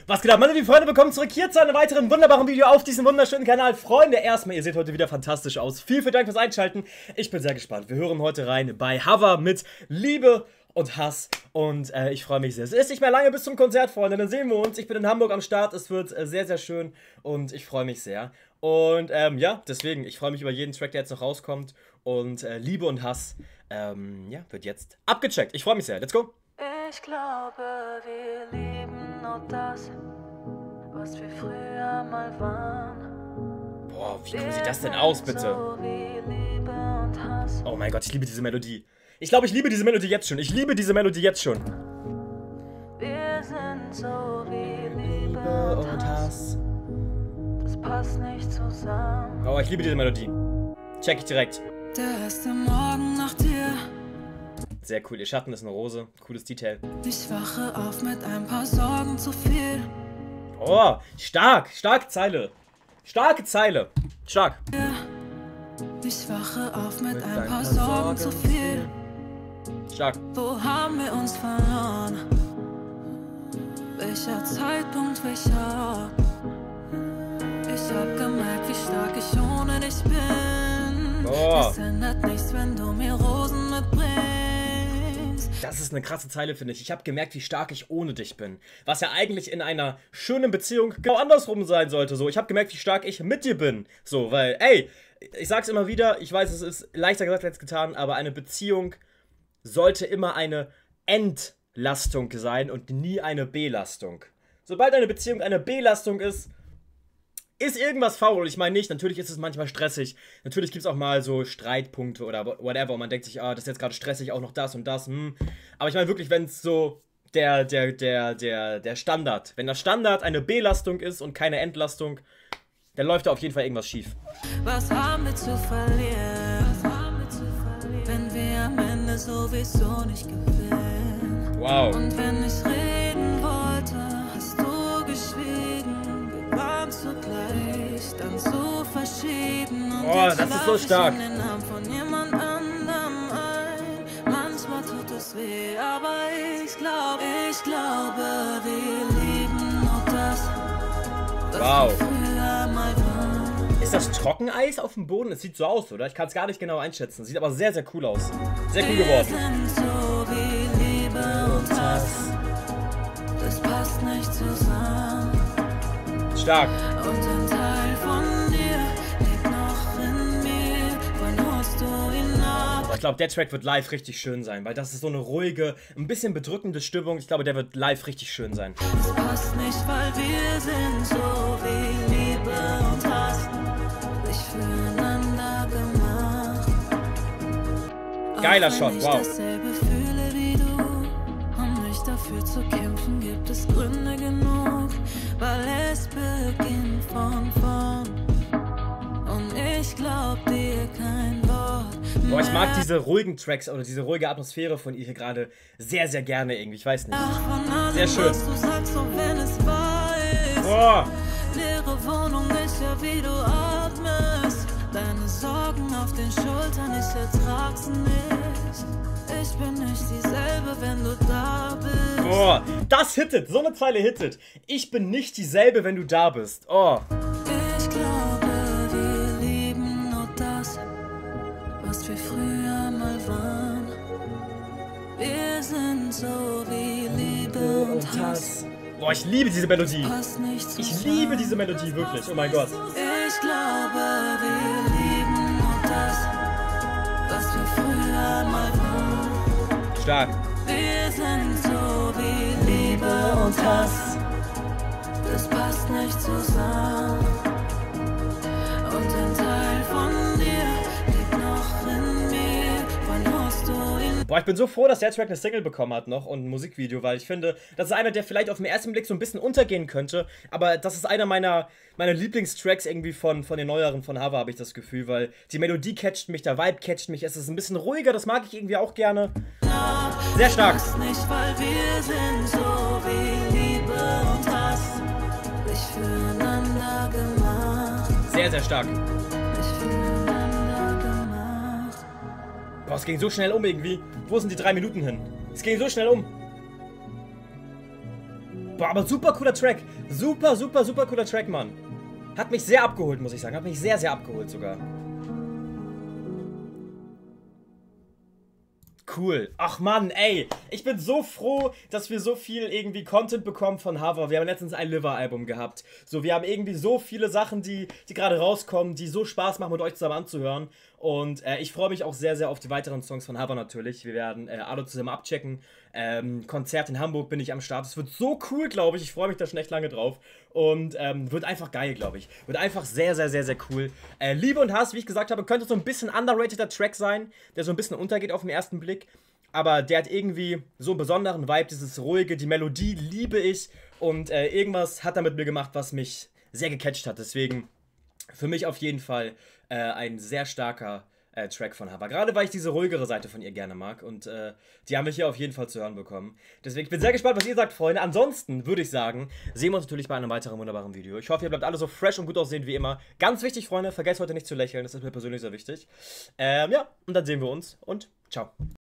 Was geht ab, meine lieben Freunde, willkommen zurück hier zu einem weiteren wunderbaren Video auf diesem wunderschönen Kanal. Freunde, erstmal, ihr seht heute wieder fantastisch aus. Vielen Dank fürs Einschalten. Ich bin sehr gespannt. Wir hören heute rein bei Hava mit Liebe und Hass. Und ich freue mich sehr. Es ist nicht mehr lange bis zum Konzert, Freunde. Dann sehen wir uns. Ich bin in Hamburg am Start. Es wird sehr, sehr schön. Und ich freue mich sehr. Und ja, deswegen, ich freue mich über jeden Track, der jetzt noch rauskommt. Und Liebe und Hass, ja, wird jetzt abgecheckt. Ich freue mich sehr. Let's go. Ich glaube, wir lieben nur das, was wir früher mal waren. Boah, wie sieht das denn aus, bitte? So wie Liebe und Hass. Oh mein Gott, ich liebe diese Melodie. Ich glaube, ich liebe diese Melodie jetzt schon. Ich liebe diese Melodie jetzt schon. Wir sind so wie Liebe und Hass. Das passt nicht zusammen. Oh, ich liebe diese Melodie. Check ich direkt. Der erste Morgen nach dir. Sehr cool. Ihr Schatten ist eine Rose. Cooles Detail. Ich wache auf mit ein paar Sorgen zu viel. Oh, stark. Starke Zeile. Starke Zeile. Stark. Ich wache auf mit ein paar Sorgen zu viel. Stark. Wo haben wir uns verloren? Welcher Zeitpunkt, welcher Ort? Ich hab gemerkt, wie stark ich ohne dich bin. Oh. Es ändert nichts, wenn du mir Rosen mitbringst. Das ist eine krasse Zeile, finde ich. Ich habe gemerkt, wie stark ich ohne dich bin. Was ja eigentlich in einer schönen Beziehung genau andersrum sein sollte. So, ich habe gemerkt, wie stark ich mit dir bin. So, weil, ey, ich sag's immer wieder, ich weiß, es ist leichter gesagt als getan, aber eine Beziehung sollte immer eine Entlastung sein und nie eine Belastung. Sobald eine Beziehung eine Belastung ist irgendwas faul. Ich meine nicht, natürlich ist es manchmal stressig. Natürlich gibt es auch mal so Streitpunkte oder whatever. Und man denkt sich, ah, das ist jetzt gerade stressig, auch noch das und das. Aber ich meine wirklich, wenn es so der Standard, wenn der Standard eine Belastung ist und keine Entlastung, dann läuft da auf jeden Fall irgendwas schief. Was haben wir zu verlieren? Wenn wir am Ende sowieso nicht gewinnen. Wow. Und wenn ich reden wollte, hast du geschwiegen. Wir waren zugleich, dann so verschieden. Und oh, das ist so stark. Ich in den Namen von jemand anderem ein. Manchmal tut es weh, aber ich glaube, wir lieben nur das, was wow. wir früher mal waren. Ist das Trockeneis auf dem Boden? Es sieht so aus, oder? Ich kann es gar nicht genau einschätzen. Sieht aber sehr, sehr cool aus. Sehr cool geworden. Wir sind so wie Liebe und Hass. Das passt nicht zusammen. Stark. Und ein Teil von dir lebt noch in mir. Wann holst du ihn ab? Ich glaube, der Track wird live richtig schön sein, weil das ist so eine ruhige, ein bisschen bedrückende Stimmung. Ich glaube, der wird live richtig schön sein. Das passt nicht, weil wir sind so wie Liebe und Hass. Nicht füreinander gemacht. Geiler Auch wenn Shot, ich wow. dasselbe fühle wie du, um nicht dafür zu kämpfen, gibt es Gründe genug, weil es beginnt von vorn. Und ich glaub dir kein Wort. Boah, ich mag diese ruhigen Tracks oder diese ruhige Atmosphäre von ihr hier gerade sehr, sehr gerne irgendwie. Ich weiß nicht. Sehr schön. Was du sagst, auch wenn es wahr ist. Boah. Leere Wohnung ist ja wie du atmest. Deine Sorgen auf den Schultern, ich ertrag's nicht. Ich bin nicht dieselbe, wenn du da bist. Boah, das hittet. So eine Zeile hittet. Ich bin nicht dieselbe, wenn du da bist. Oh. Ich glaube, wir lieben nur das, was wir früher mal waren. Wir sind so wie Liebe und Hass. Boah, ich liebe diese Melodie. Passt nicht Ich zusammen. liebe diese Melodie, wirklich. Oh mein Gott. Ich glaube, wir lieben nur das, was wir früher mal waren. Stark. Wir sind so wie Liebe und Hass. Das passt nicht zusammen. Und ein Teil von dir lebt noch in mir. Wann holst du ihn? Boah, ich bin so froh, dass der Track eine Single bekommen hat noch und ein Musikvideo, weil ich finde, das ist einer, der vielleicht auf den ersten Blick so ein bisschen untergehen könnte, aber das ist einer meiner Lieblingstracks irgendwie von den neueren von Hava, habe ich das Gefühl, weil die Melodie catcht mich, der Vibe catcht mich, es ist ein bisschen ruhiger, das mag ich irgendwie auch gerne. Sehr stark. Nicht, weil wir sind so wie Liebe und Hass. Nicht füreinander gemacht. Sehr, sehr stark. Nicht füreinander gemacht. Boah, es ging so schnell um irgendwie. Wo sind die 3 Minuten hin? Es ging so schnell um. Boah, Boah, aber super cooler Track. Super, super, super cooler Track, Mann. Hat mich sehr abgeholt, muss ich sagen. Hat mich sehr, sehr abgeholt sogar. Cool. Ach Mann, ey. Ich bin so froh, dass wir so viel irgendwie Content bekommen von Hava. Wir haben letztens ein Liver-Album gehabt. So, wir haben irgendwie so viele Sachen, die gerade rauskommen, die so Spaß machen, mit euch zusammen anzuhören. Und ich freue mich auch sehr, sehr auf die weiteren Songs von Hava natürlich. Wir werden alle zusammen abchecken. Konzert in Hamburg bin ich am Start. Es wird so cool, glaube ich. Ich freue mich da schon echt lange drauf. Und wird einfach geil, glaube ich. Wird einfach sehr, sehr, sehr, sehr cool. Liebe und Hass, wie ich gesagt habe, könnte so ein bisschen underrateder Track sein, der so ein bisschen untergeht auf den ersten Blick. Aber der hat irgendwie so einen besonderen Vibe, dieses ruhige, die Melodie liebe ich. Und irgendwas hat er mit mir gemacht, was mich sehr gecatcht hat. Deswegen für mich auf jeden Fall ein sehr starker Track von Hava. Gerade weil ich diese ruhigere Seite von ihr gerne mag. Und die haben wir hier auf jeden Fall zu hören bekommen. Deswegen, ich bin sehr gespannt, was ihr sagt, Freunde. Ansonsten würde ich sagen, sehen wir uns natürlich bei einem weiteren wunderbaren Video. Ich hoffe, ihr bleibt alle so fresh und gut aussehen wie immer. Ganz wichtig, Freunde, vergesst heute nicht zu lächeln. Das ist mir persönlich sehr wichtig. Ja, und dann sehen wir uns und ciao.